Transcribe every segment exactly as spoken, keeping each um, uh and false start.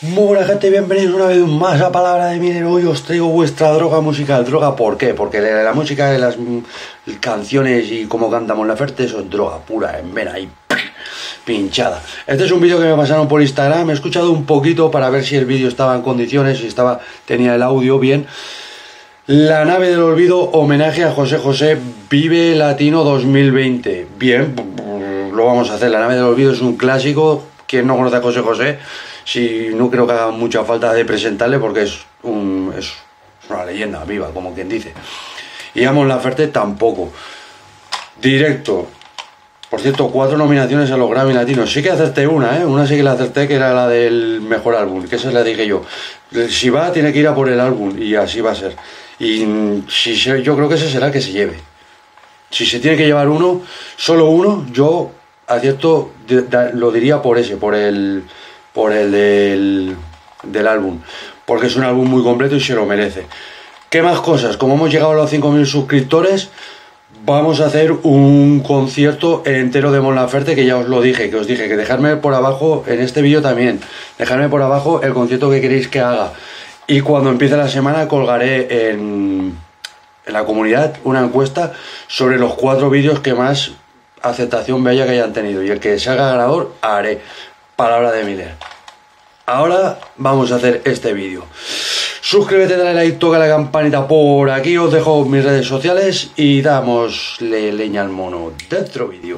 Muy buena gente, bienvenidos una vez más a Palabra de Minero. Hoy os traigo vuestra droga musical. ¿Droga por qué? Porque la música de las canciones y cómo canta Mon Laferte, eso es droga pura, en vena y pinchada. Este es un vídeo que me pasaron por Instagram. He escuchado un poquito para ver si el vídeo estaba en condiciones, si estaba, tenía el audio bien. La nave del olvido, homenaje a José José, Vive Latino dos mil veinte. Bien, lo vamos a hacer. La nave del olvido es un clásico. ¿Quién no conoce a José José? Si no creo que haga mucha falta de presentarle porque es, un, es una leyenda viva, como quien dice. Y a Mon Laferte tampoco. Directo. Por cierto, cuatro nominaciones a los Grammy Latinos. Sí que acerté una, ¿eh? Una sí que la acerté, que era la del mejor álbum, que esa la dije yo. Si va, tiene que ir a por el álbum, y así va a ser. Y si se, yo creo que ese será el que se lleve. Si se tiene que llevar uno, solo uno, yo acierto, de, de, lo diría por ese, por el... por el del, del álbum, porque es un álbum muy completo y se lo merece. ¿Qué más cosas? Como hemos llegado a los cinco mil suscriptores, vamos a hacer un concierto entero de Mon Laferte, que ya os lo dije, que os dije que dejadme por abajo, en este vídeo también, dejadme por abajo el concierto que queréis que haga, y cuando empiece la semana colgaré en, en la comunidad una encuesta sobre los cuatro vídeos que más aceptación bella que hayan tenido, y el que se haga ganador haré Palabra de Miller. Ahora vamos a hacer este vídeo. Suscríbete, dale like, toca la campanita por aquí, os dejo mis redes sociales y damosle leña al mono dentro vídeo.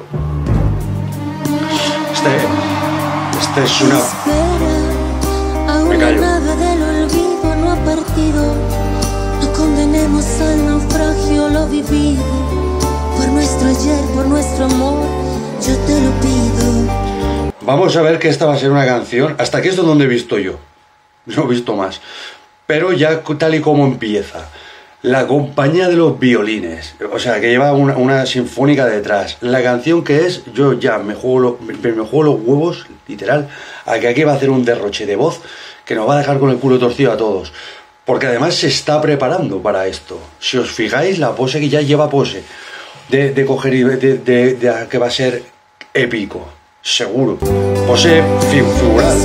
Este, este es una... Me callo. No condenemos al naufragio lo vivido. Por nuestro ayer, por nuestro amor, yo te lo pido. Vamos a ver que esta va a ser una canción. Hasta aquí es donde he visto yo. No he visto más. Pero ya tal y como empieza. La compañía de los violines. O sea, que lleva una, una sinfónica detrás. La canción que es, yo ya me juego, lo, me, me juego los huevos, literal, a que aquí va a hacer un derroche de voz que nos va a dejar con el culo torcido a todos. Porque además se está preparando para esto. Si os fijáis, la pose que ya lleva pose. De, de coger y de, de, de, de que va a ser épico. Seguro. Pose figural.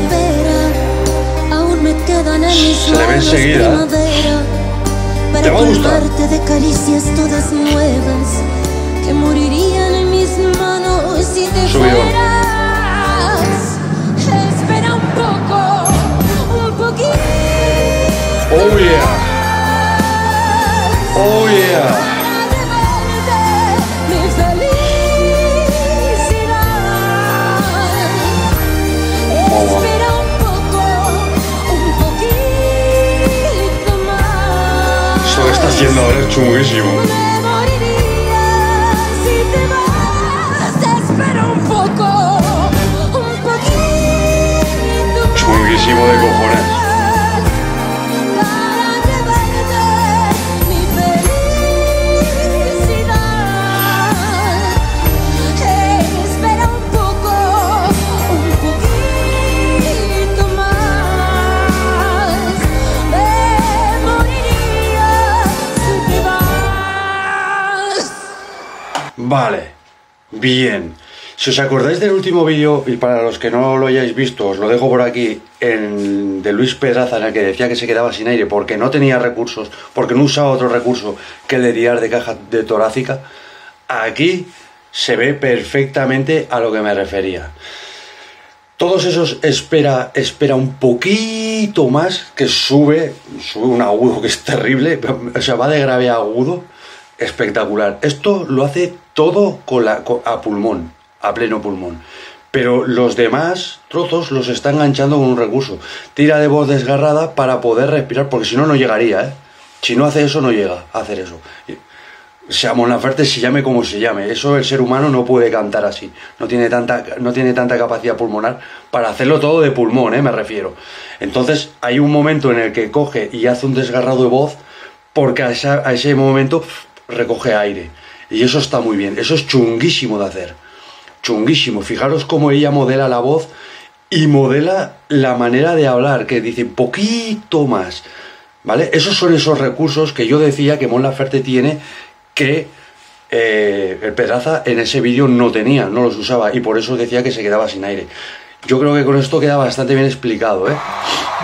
Se le ve enseguida. Te va a gustar. De caricias todas nuevas que morirían en mis manos si te fueras. Espera un poco, un poquito. Oh yeah. Oh yeah. Haciendo ahora es chunguísimo. Chunguísimo de cojones. Vale, bien. Si os acordáis del último vídeo, y para los que no lo hayáis visto, os lo dejo por aquí, en, de Luis Pedraza, en el que decía que se quedaba sin aire porque no tenía recursos, porque no usaba otro recurso que el de tirar de caja de torácica. Aquí se ve perfectamente a lo que me refería. Todos esos espera, espera un poquito más, que sube, sube un agudo que es terrible, o sea, va de grave a agudo. Espectacular. Esto lo hace todo con la, con, a pulmón, a pleno pulmón. Pero los demás trozos los está enganchando con un recurso. Tira de voz desgarrada para poder respirar, porque si no, no llegaría, ¿eh? Si no hace eso, no llega a hacer eso. O sea, Mon Laferte se llame como se llame. Eso el ser humano no puede cantar así. No tiene tanta, no tiene tanta capacidad pulmonar para hacerlo todo de pulmón, ¿eh? Me refiero. Entonces, hay un momento en el que coge y hace un desgarrado de voz, porque a, esa, a ese momento recoge aire, y eso está muy bien. Eso es chunguísimo de hacer, chunguísimo. Fijaros cómo ella modela la voz y modela la manera de hablar, que dice poquito más, ¿vale? Esos son esos recursos que yo decía que Mon Laferte tiene, que eh, el Pedraza en ese vídeo no tenía, no los usaba, y por eso decía que se quedaba sin aire. Yo creo que con esto queda bastante bien explicado, ¿eh?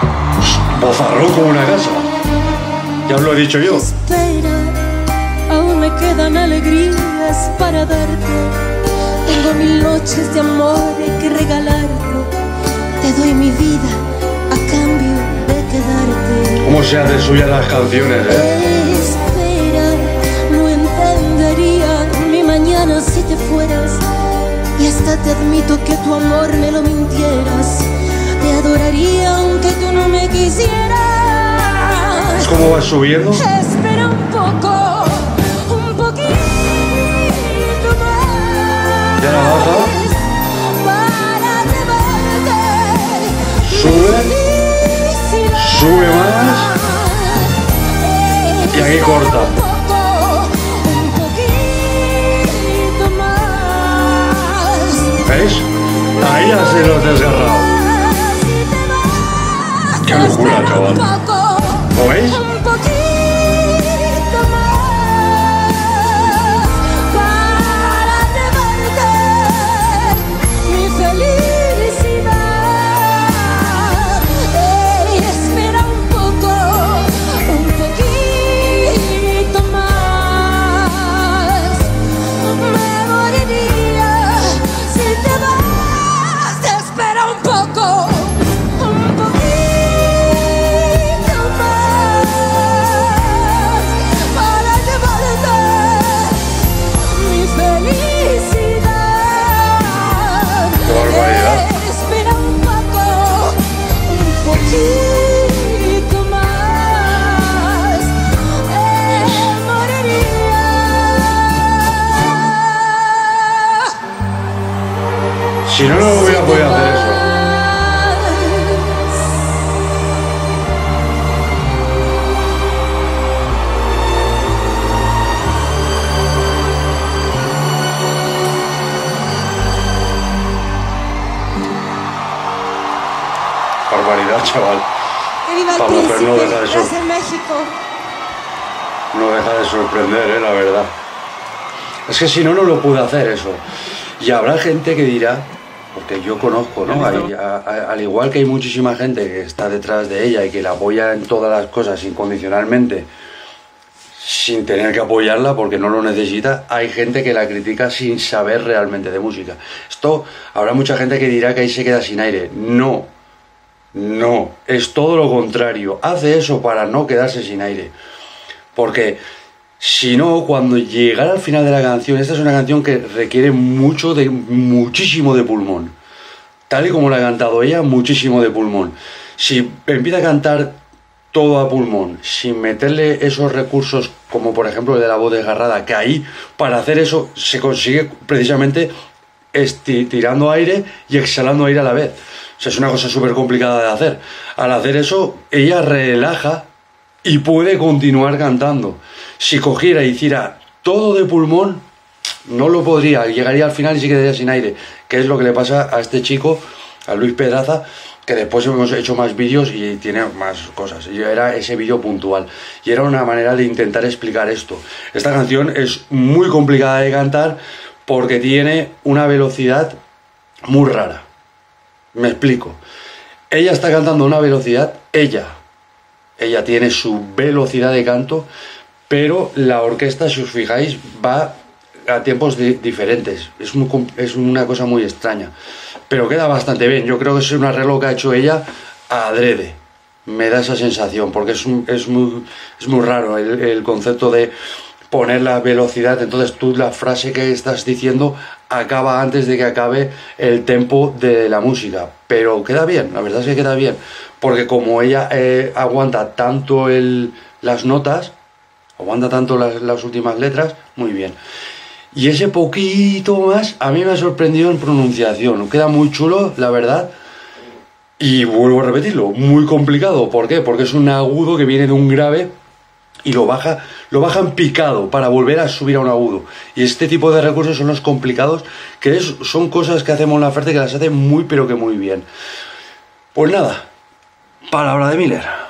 Bozarrón como una casa. Ya os lo he dicho yo. Espera, aún me quedan alegrías para darte. Tengo mil noches de amor que regalarte. Te doy mi vida a cambio de quedarte. ¿Cómo se hacen suyas las canciones, eh? Espera, no entendería mi mañana si te fueras. Y hasta te admito que tu amor me lo mintieras. Te adoraría aunque tú no me quisieras. ¿Cómo vas subiendo? Espera un poco, un poquito más. Ya la baja. Para llevarte. Sube. Sube más. Y aquí corta. Un poco, un poquito más. ¿Veis? Ahí ya se lo has desgarrado. Qué locura, chaval. ¿Lo veis? Un poquito más para llevarte mi felicidad. Ey, espera un poco, un poquito más. Me moriría si te vas. Espera un poco. Si no, no voy a poder hacer eso. Barbaridad, chaval. ¡Qué viva el Esta mujer no príncipe! deja de ¡Estás sor- en México! No deja de sorprender, eh, la verdad. Es que si no, no lo pude hacer eso. Y habrá gente que dirá, porque yo conozco, ¿no? Hay- a- a- al igual que hay muchísima gente que está detrás de ella y que la apoya en todas las cosas incondicionalmente, sin tener que apoyarla porque no lo necesita, hay gente que la critica sin saber realmente de música. Esto, habrá mucha gente que dirá que ahí se queda sin aire. No, no, es todo lo contrario. Hace eso para no quedarse sin aire. Porque si no, cuando llegara al final de la canción, esta es una canción que requiere mucho de, muchísimo de pulmón. Tal y como la ha cantado ella, muchísimo de pulmón. Si empieza a cantar todo a pulmón, sin meterle esos recursos, como por ejemplo el de la voz desgarrada, que ahí, para hacer eso, se consigue precisamente esti- tirando aire y exhalando aire a la vez. O sea, es una cosa súper complicada de hacer. Al hacer eso, ella relaja y puede continuar cantando. Si cogiera y hiciera todo de pulmón, no lo podría, llegaría al final y se quedaría sin aire, que es lo que le pasa a este chico, a Luis Pedraza, que después hemos hecho más vídeos y tiene más cosas, y era ese vídeo puntual, y era una manera de intentar explicar esto. Esta canción es muy complicada de cantar porque tiene una velocidad muy rara. Me explico. Ella está cantando a una velocidad, ella, ella tiene su velocidad de canto, pero la orquesta, si os fijáis, va a tiempos di- diferentes. Es, muy, com- es una cosa muy extraña, pero queda bastante bien. Yo creo que es un arreglo que ha hecho ella adrede. Me da esa sensación, porque es, un- es, muy, es muy raro el, el concepto de poner la velocidad. Entonces tú la frase que estás diciendo acaba antes de que acabe el tempo de la música, pero queda bien, la verdad es que queda bien, porque como ella eh, aguanta tanto el, las notas, aguanta tanto las, las últimas letras, muy bien. Y ese poquito más a mí me ha sorprendido en pronunciación, queda muy chulo, la verdad. Y vuelvo a repetirlo, muy complicado. ¿Por qué? Porque es un agudo que viene de un grave y lo baja, lo baja en picado para volver a subir a un agudo. Y este tipo de recursos son los complicados, que es, son cosas que hacemos en la oferta que las hace muy pero que muy bien. Pues nada, palabra de Miller.